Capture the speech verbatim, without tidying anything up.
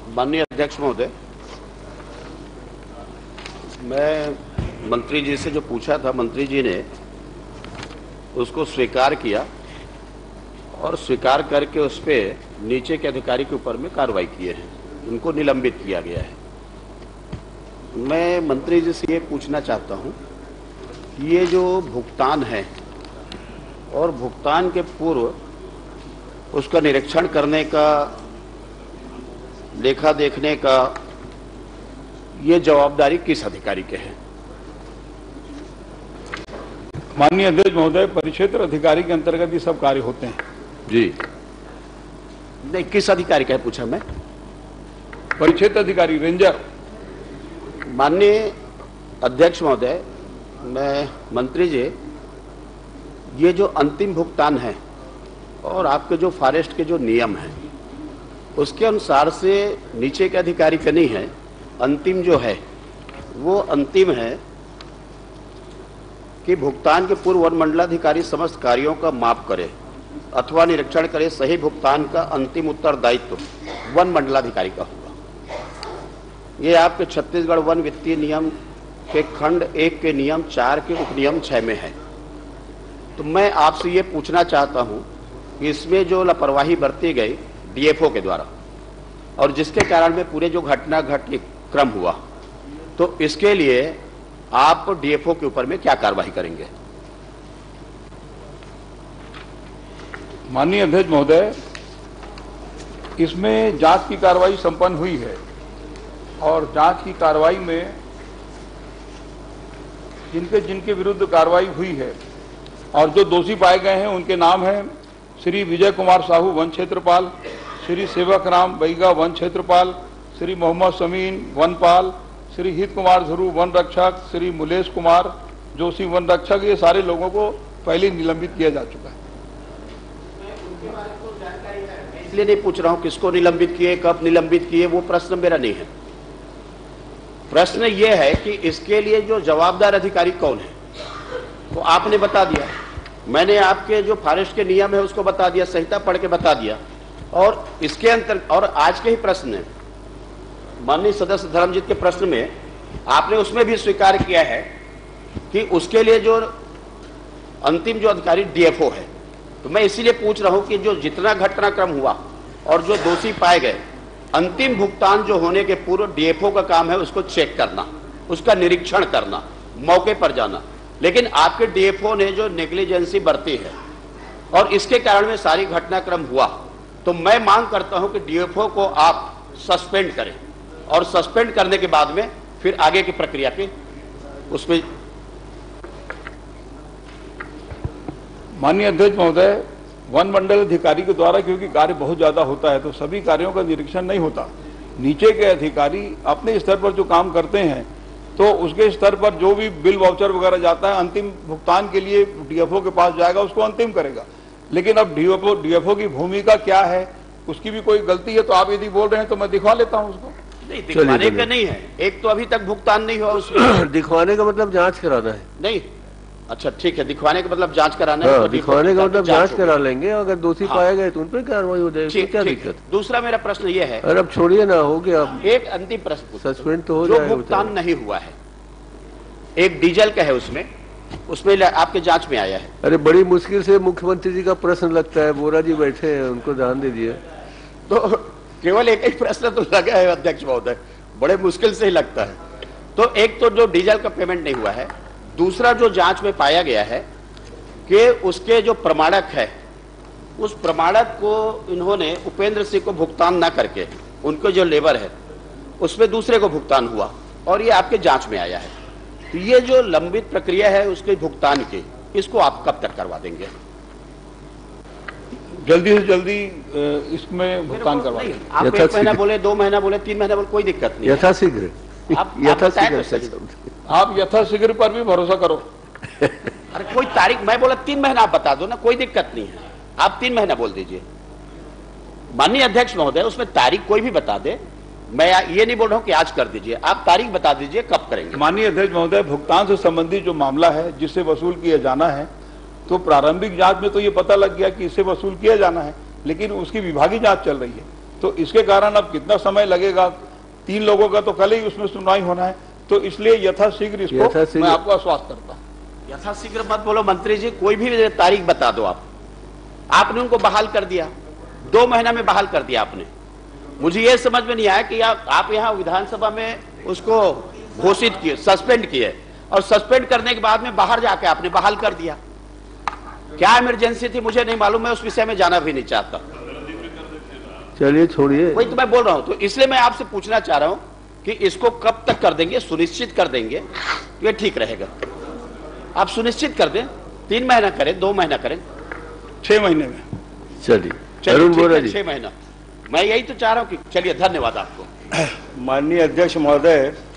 माननीय अध्यक्ष महोदय, मैं मंत्री जी से जो पूछा था, मंत्री जी ने उसको स्वीकार किया और स्वीकार करके उस पर नीचे के अधिकारी के ऊपर में कार्रवाई किए हैं, उनको निलंबित किया गया है। मैं मंत्री जी से ये पूछना चाहता हूं कि ये जो भुगतान है और भुगतान के पूर्व उसका निरीक्षण करने का, लेखा देखने का, ये जवाबदारी किस अधिकारी के है? माननीय अध्यक्ष महोदय, परिक्षेत्र अधिकारी के अंतर्गत ये सब कार्य होते हैं। जी नहीं, किस अधिकारी का है पूछा मैं? परिक्षेत्र अधिकारी, रेंजर। माननीय अध्यक्ष महोदय, मैं मंत्री जी, ये जो अंतिम भुगतान है और आपके जो फॉरेस्ट के जो नियम हैं उसके अनुसार से नीचे के अधिकारी का नहीं है, अंतिम जो है वो अंतिम है कि भुगतान के पूर्व वन मंडलाधिकारी समस्त कार्यों का माप करे अथवा निरीक्षण करे। सही भुगतान का अंतिम उत्तरदायित्व वन मंडलाधिकारी का होगा। ये आपके छत्तीसगढ़ वन वित्तीय नियम के खंड एक के नियम चार के उपनियम छह में है। तो मैं आपसे ये पूछना चाहता हूं कि इसमें जो लापरवाही बरती गई डीएफओ के द्वारा और जिसके कारण में पूरे जो घटना घट क्रम हुआ, तो इसके लिए आप डीएफओ के ऊपर में क्या कार्रवाई करेंगे? माननीय अध्यक्ष महोदय, इसमें जांच की कार्रवाई संपन्न हुई है और जांच की कार्रवाई में जिनके जिनके विरुद्ध कार्रवाई हुई है और जो दोषी पाए गए हैं उनके नाम हैं श्री विजय कुमार साहू वन क्षेत्रपाल, श्री सेवक राम बैगा वन क्षेत्रपाल, श्री मोहम्मद समीन वनपाल, श्री हित कुमार ध्रुव वन रक्षक, श्री मुलेश कुमार जोशी वन रक्षक। ये सारे लोगों को पहले निलंबित किया जा चुका है। इसलिए नहीं पूछ रहा हूं किसको निलंबित किए, कब निलंबित किए, वो प्रश्न मेरा नहीं है। प्रश्न ये है कि इसके लिए जो जवाबदार अधिकारी कौन है, तो आपने बता दिया, मैंने आपके जो फॉरेस्ट के नियम है उसको बता दिया, संहिता पढ़ के बता दिया, और इसके अंतर और आज के ही प्रश्न है माननीय सदस्य धर्मजीत के प्रश्न में आपने उसमें भी स्वीकार किया है कि उसके लिए जो अंतिम जो अधिकारी डीएफओ है। तो मैं इसीलिए पूछ रहा हूं कि जो जितना घटनाक्रम हुआ और जो दोषी पाए गए, अंतिम भुगतान जो होने के पूर्व डीएफओ का काम है उसको चेक करना, उसका निरीक्षण करना, मौके पर जाना। लेकिन आपके डीएफओ ने जो नेग्लिजेंसी बरती है और इसके कारण में सारी घटनाक्रम हुआ, तो मैं मांग करता हूं कि डीएफओ को आप सस्पेंड करें और सस्पेंड करने के बाद में फिर आगे की प्रक्रिया के उसमें। माननीय अध्यक्ष महोदय, वन मंडल अधिकारी के द्वारा क्योंकि कार्य बहुत ज्यादा होता है तो सभी कार्यों का निरीक्षण नहीं होता। नीचे के अधिकारी अपने स्तर पर जो काम करते हैं तो उसके स्तर पर जो भी बिल वाउचर वगैरह जाता है अंतिम भुगतान के लिए डीएफओ के पास जाएगा, उसको अंतिम करेगा। लेकिन अब डीएफओ डीएफओ की भूमिका क्या है, उसकी भी कोई गलती है तो आप यदि बोल रहे हैं तो मैं दिखवा लेता हूं उसको। नहीं, दिखवाने का नहीं है, एक तो अभी तक भुगतान नहीं हुआ उसमें। दिखवाने का मतलब जांच कराना है। नहीं, अच्छा ठीक है, दिखवाने का मतलब जांच कराना है। हाँ, दिखवाने का मतलब जांच करा लेंगे, अगर दोषी हाँ। पाए गए तो उन पर कार्रवाई हो जाएगी। क्या दिक्कत? दूसरा मेरा प्रश्न ये है, अरे अब छोड़िए ना, हो गया। एक अंतिम प्रश्न, सस्पेंड तो हो जो जाएगा। भुगतान नहीं हुआ है, एक डीजल का है, उसमें उसमें आपके जांच में आया है। अरे बड़ी मुश्किल से मुख्यमंत्री जी का प्रश्न लगता है, बोरा जी बैठे हैं, उनको ध्यान दे दिए। तो केवल एक ही प्रश्न तो लगा है अध्यक्ष महोदय, बड़े मुश्किल से ही लगता है। तो एक तो जो डीजल का पेमेंट नहीं हुआ है, दूसरा जो जांच में पाया गया है कि उसके जो प्रमाणक है, उस प्रमाणक को इन्होंने उपेंद्र सिंह को भुगतान न करके उनको जो लेबर है उसमें दूसरे को भुगतान हुआ और ये आपके जांच में आया है। तो ये जो लंबित प्रक्रिया है उसके भुगतान की, इसको आप कब तक करवा देंगे? जल्दी से जल्दी इसमें भुगतान करवा देंगे। आप एक महीना बोले, दो महीना बोले, तीन महीना बोले, कोई दिक्कत नहीं। यथाशीघ्र आप यथाशीघ्र आप यथाशीघ्र पर भी भरोसा करो। अरे कोई तारीख, मैं बोला तीन महीना आप बता दो ना, कोई दिक्कत नहीं है, आप तीन महीना बोल दीजिए। माननीय अध्यक्ष महोदय, उसमें तारीख कोई भी बता दे, मैं ये नहीं बोल रहा हूं कि आज कर दीजिए, आप तारीख बता दीजिए कब करेंगे। माननीय अध्यक्ष महोदय, भुगतान से संबंधित जो मामला है जिससे वसूल किया जाना है, तो प्रारंभिक जांच में तो ये पता लग गया कि इससे वसूल किया जाना है, लेकिन उसकी विभागीय जांच चल रही है। तो इसके कारण अब कितना समय लगेगा, तीन लोगों का तो कल ही उसमें सुनवाई होना है, तो इसलिए यथाशीघ्र इसको यथाशीघ्र- मैं आपको आश्वस्त करता हूँ। यथाशीघ्र मत बोलो मंत्री जी, कोई भी तारीख बता दो आप। आपने उनको बहाल कर दिया, दो महीना में बहाल कर दिया आपने। मुझे यह समझ में नहीं आया कि आप, आप यहां विधानसभा में उसको घोषित किए, सस्पेंड किए, और सस्पेंड करने के बाद में बाहर जाके आपने बहाल कर दिया। क्या इमरजेंसी थी मुझे नहीं मालूम, मैं उस विषय में जाना भी नहीं चाहता। चलिए छोड़िए। वही तो मैं बोल रहा हूं, तो इसलिए मैं आपसे पूछना चाह रहा हूं कि इसको कब तक कर देंगे, सुनिश्चित कर देंगे तो ये ठीक रहेगा। आप सुनिश्चित कर दें, तीन महीना करें, दो महीना करें, छह महीने में। चलिए चलिए अरुण ठीक बोरा है, जी। छह महीना। मैं यही तो चाह रहा हूं कि चलिए, धन्यवाद आपको। माननीय अध्यक्ष महोदय,